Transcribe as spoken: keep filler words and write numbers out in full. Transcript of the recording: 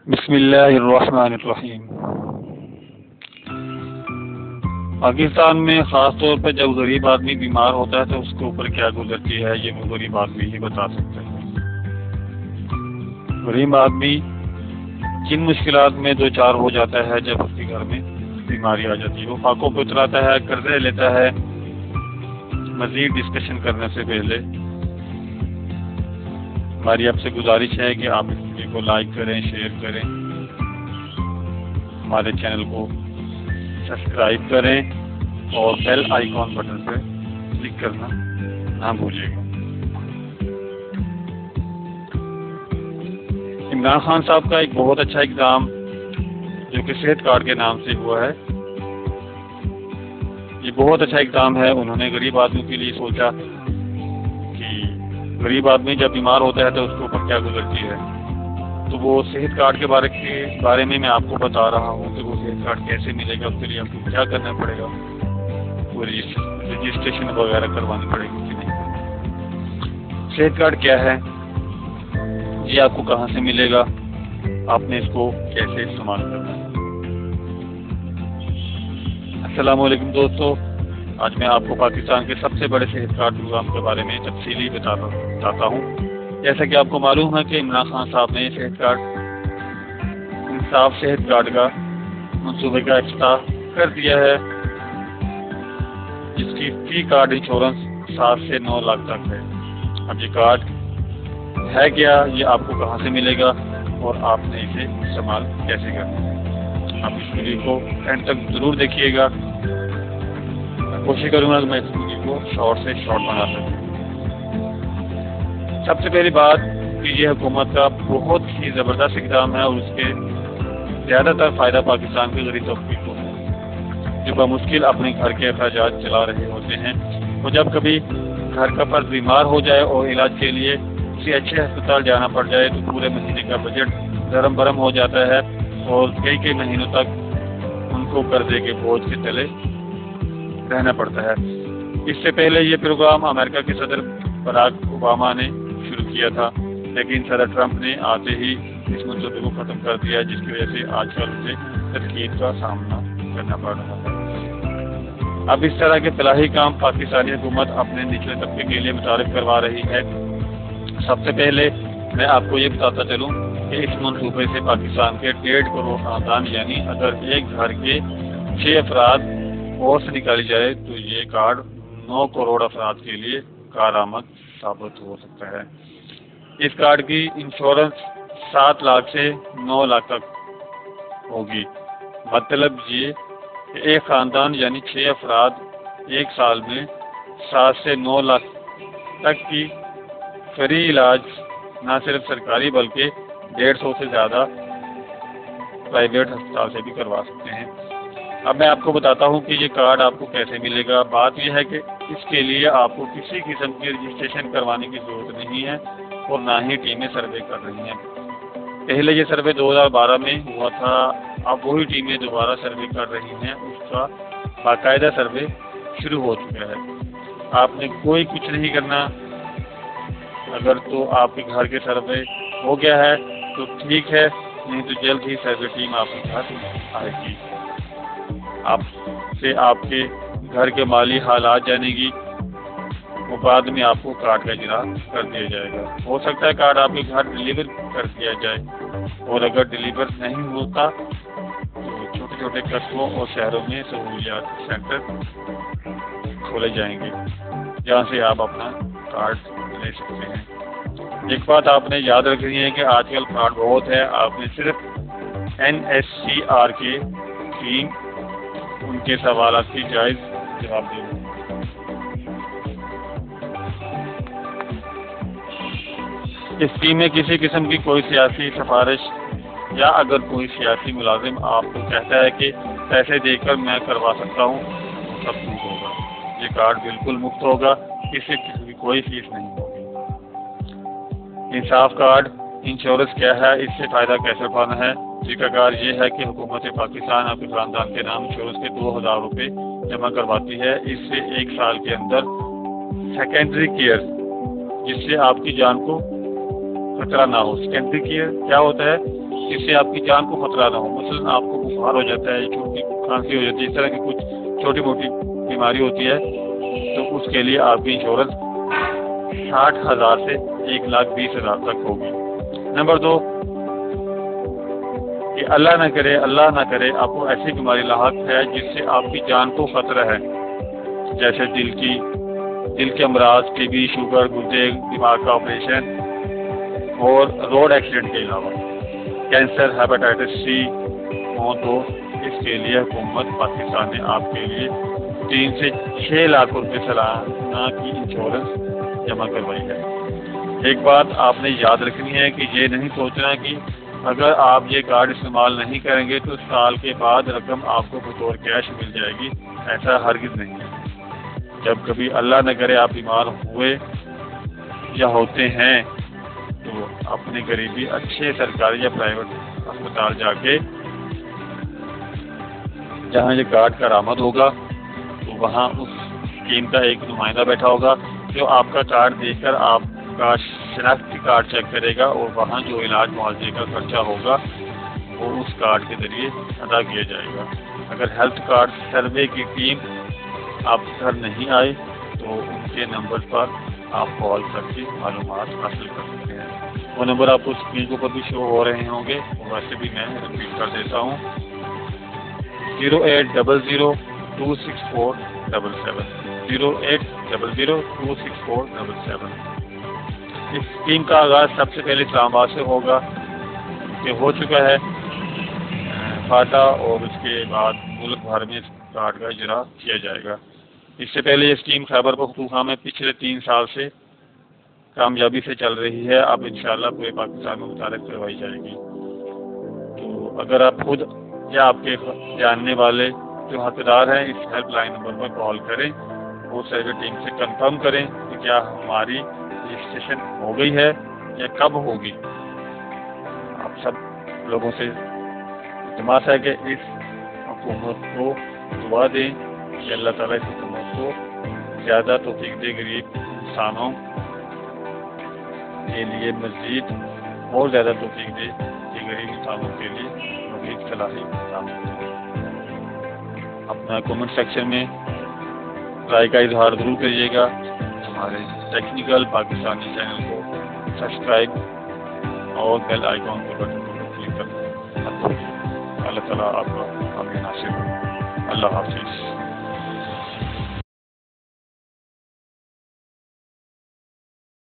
بسم اللہ الرحمن الرحیم۔ پاکستان میں خاص طور پر جب غریب آدمی بیمار ہوتا ہے تو اس کے اوپر کیا گزرتی ہے یہ وہ غریب آدمی ہی بتا سکتا ہے۔ غریب آدمی کن مشکلات میں دو چار ہو جاتا ہے جب اس کے گھر میں بیماری آ جاتی ہے، وہ فاقوں پہ اتراتا ہے، قرضے لیتا ہے۔ مزید ڈسکشن کرنے سے پہلے ہماری آپ سے گزارش ہے کہ آپ اس ویڈیو کو لائک کریں، شیئر کریں، ہمارے چینل کو سبسکرائب کریں اور بیل آئیکن بٹن پہ کلک کرنا نہ بھولیے گا۔ عمران خان صاحب کا ایک بہت اچھا اقدام جو کہ صحت کارڈ کے نام سے ہوا ہے، یہ بہت اچھا اقدام ہے۔ انہوں نے غریب آدمیوں کے لیے سوچا کہ غریب آدمی جب بیمار ہوتا ہے تو اس کے اوپر کیا گزرتی ہے، تو وہ صحت کارڈ کے بارے کے بارے میں میں آپ کو بتا رہا ہوں کہ وہ صحت کارڈ کیسے ملے گا، اس کے لیے آپ کو کیا کرنا پڑے گا، وہ رجسٹریشن وغیرہ کروانی پڑے گی کہ نہیں۔ صحت کارڈ کیا ہے، یہ آپ کو کہاں سے ملے گا، آپ نے اس کو کیسے استعمال کرنا ہے۔ السلام علیکم دوستو، آج میں آپ کو پاکستان کے سب سے بڑے صحت کارڈ پروگرام کے بارے میں تفصیلی بتاتا ہوں۔ جیسا کہ آپ کو معلوم ہے کہ عمران خان صاحب نے صحت کارڈ انصاف صحت کارڈ کا منصوبے کا افتتاح کر دیا ہے، جس کی فی کارڈ انشورنس سات سے نو لاکھ تک ہے۔ اب یہ کارڈ ہے کیا، یہ آپ کو کہاں سے ملے گا اور آپ نے اسے استعمال کیسے کرنا ہے۔ آپ اس ویڈیو کو اینڈ تک ضرور دیکھیے گا، میں کوشش کروں گا کہ میں اس ویڈیو کو شارٹ سے شارٹ بنا سکوں۔ سب سے پہلی بات کہ یہ حکومت کا بہت ہی زبردست اقدام ہے اور اس کے زیادہ تر فائدہ پاکستان کے غریب طبقے کو ہے، جو بمشکل اپنے گھر کے اخراجات چلا رہے ہوتے ہیں۔ اور جب کبھی گھر کا فرد بیمار ہو جائے اور علاج کے لیے کسی اچھے ہسپتال جانا پڑ جائے تو پورے مہینے کا بجٹ درم برم ہو جاتا ہے اور کئی کئی مہینوں تک ان کو قرضے کے بوجھ کے تلے رہنا پڑتا ہے۔ اس سے پہلے یہ پروگرام امریکہ کے صدر براک اوباما نے شروع کیا تھا، لیکن صدر ٹرمپ نے آتے ہی اس منصوبے کو ختم کر دیا، جس کی وجہ سے آج کل اسے تنقید کا سامنا کرنا پڑ رہا ہے۔ اب اس طرح کے فلاحی کام پاکستانی حکومت اپنے نچلے طبقے کے لیے متعارف کروا رہی ہے۔ سب سے پہلے میں آپ کو یہ بتاتا چلوں کہ اس منصوبے سے پاکستان کے ڈیڑھ کروڑ خاندان، یعنی اگر ایک گھر کے چھ افراد اور سے نکالی جائے تو یہ کارڈ نو کروڑ افراد کے لیے کارآمد ثابت ہو سکتا ہے۔ اس کارڈ کی انشورنس سات لاکھ سے نو لاکھ تک ہوگی۔ مطلب یہ کہ ایک خاندان یعنی چھ افراد ایک سال میں سات سے نو لاکھ تک کی فری علاج نہ صرف سرکاری بلکہ ڈیڑھ سو سے زیادہ پرائیویٹ ہسپتال سے بھی کروا سکتے ہیں۔ اب میں آپ کو بتاتا ہوں کہ یہ کارڈ آپ کو کیسے ملے گا۔ بات یہ ہے کہ اس کے لیے آپ کو کسی قسم کی رجسٹریشن کروانے کی ضرورت نہیں ہے اور نہ ہی ٹیمیں سروے کر رہی ہیں۔ پہلے یہ سروے دو ہزار بارہ میں ہوا تھا، اب وہی ٹیمیں دوبارہ سروے کر رہی ہیں، اس کا باقاعدہ سروے شروع ہو چکا ہے۔ آپ نے کوئی کچھ نہیں کرنا، اگر تو آپ کے گھر کے سروے ہو گیا ہے تو ٹھیک ہے، نہیں تو جلد ہی سروے ٹیم آپ کے گھر آئے گی، آپ سے آپ کے گھر کے مالی حالات جانے گی، وہ بعد میں آپ کو کارڈ کا اجرا کر دیا جائے گا۔ ہو سکتا ہے کارڈ آپ کے گھر ڈلیور کر دیا جائے، اور اگر ڈلیور نہیں ہوتا تو چھوٹے چھوٹے قصبوں اور شہروں میں سہولیات سینٹر کھولے جائیں گے جہاں سے آپ اپنا کارڈ لے سکتے ہیں۔ ایک بات آپ نے یاد رکھنی ہے کہ آج کل کارڈ بہت ہے، آپ نے صرف این ایس سی آر کے ٹیم ان کے سوالات کی جائز جواب دیں۔ اس ٹیم میں کسی قسم کی کوئی سیاسی سفارش یا اگر کوئی سیاسی ملازم آپ کو کہتا ہے کہ پیسے دے کر میں کروا سکتا ہوں، سب کچھ ہوگا۔ یہ کارڈ بالکل مفت ہوگا، اس سے کسی کی کوئی فیس نہیں ہوگی۔ انصاف کارڈ انشورنس کیا ہے، اس سے فائدہ کیسے اٹھانا ہے؟ طریقہ کار یہ ہے کہ حکومت پاکستان آپ کے خاندان کے نام انشورنس کے دو ہزار روپے جمع کرواتی ہے۔ اس سے ایک سال کے اندر سیکنڈری کیئر، جس سے آپ کی جان کو خطرہ نہ ہو۔ سیکنڈری کیئر کیا ہوتا ہے؟ جس سے آپ کی جان کو خطرہ نہ ہو. مثلاً آپ کو بخار ہو جاتا ہے, چھوٹی کھانسی ہو جاتی ہے, اس طرح کی کچھ چھوٹی موٹی بیماری ہوتی ہے, تو اس کے لیے آپ کی انشورنس ساٹھ ہزار سے ایک لاکھ بیس ہزار تک ہوگی. نمبر دو کہ اللہ نہ کرے اللہ نہ کرے آپ کو ایسی بیماری لاحق ہے جس سے آپ کی جان کو خطرہ ہے, جیسے دل کی دل کے امراض, ٹی بی, شوگر, گردے, دماغ کا آپریشن اور روڈ ایکسیڈنٹ کے علاوہ کینسر, ہیپاٹائٹس سی ہوں, تو اس کے لیے حکومت پاکستان نے آپ کے لیے تین سے چھ لاکھ روپے سالانہ کی انشورنس جمع کروائی ہے. ایک بات آپ نے یاد رکھنی ہے کہ یہ نہیں سوچنا کہ اگر آپ یہ کارڈ استعمال نہیں کریں گے تو سال کے بعد رقم آپ کو بطور کیش مل جائے گی. ایسا ہرگز نہیں ہے. جب کبھی اللہ نہ کرے آپ بیمار ہوئے یا ہوتے ہیں تو اپنے قریبی اچھے سرکاری یا پرائیویٹ اسپتال جا کے جہاں یہ کارڈ کارآمد ہوگا تو وہاں اس اسکیم کا ایک نمائندہ بیٹھا ہوگا جو آپ کا کارڈ دیکھ کر آپ کا شناختی کارڈ چیک کرے گا, اور وہاں جو علاج معالجے کا خرچہ ہوگا وہ اس کارڈ کے ذریعے ادا کیا جائے گا. اگر ہیلتھ کارڈ سروے کی ٹیم آپ گھر نہیں آئے تو ان کے نمبر پر آپ کال کر کے معلومات حاصل کر سکتے ہیں. وہ نمبر آپ کو اسکرین کے اوپر بھی شو ہو رہے ہوں گے, اور ویسے بھی میں رپیٹ کر دیتا ہوں, zero eight double zero two six four double seven zero eight double zero two six four double seven. اس اسکیم کا آغاز سب سے پہلے اسلام آباد سے ہوگا کہ ہو چکا ہے فاٹا, اور اس کے بعد ملک بھر میں اس کارڈ کا اجرا کیا جائے گا. اس سے پہلے یہ اسکیم خیبر پختونخوا میں پچھلے تین سال سے کامیابی سے چل رہی ہے. اب انشاءاللہ پورے پاکستان میں متعارف کروائی جائے گی. تو اگر آپ خود یا آپ کے جاننے والے جو حقدار ہیں اس ہیلپ لائن نمبر پر کال کریں, وہ سروے ٹیم سے کنفرم کریں کہ کیا ہماری رجسٹریشن ہو گئی ہے یا کب ہوگی. آپ سب لوگوں سے التماس ہے کہ اس حکومت کو دعا دیں کہ اللہ تعالیٰ اس حکومت کو زیادہ توفیق دے غریب انسانوں کے لیے, مزید اور زیادہ توفیق دے کہ غریب انسانوں کے لیے مزید صلاحی کام کریں. اپنا کامنٹ سیکشن میں رائے کا اظہار ضرور کریے گا. ہمارے ٹیکنیکل پاکستانی چینل کو سبسکرائب اور بیل آئیکن کے بٹن کو کلک کریں. اللہ تعالیٰ آپ کا حامی ناصر. اللہ حافظ.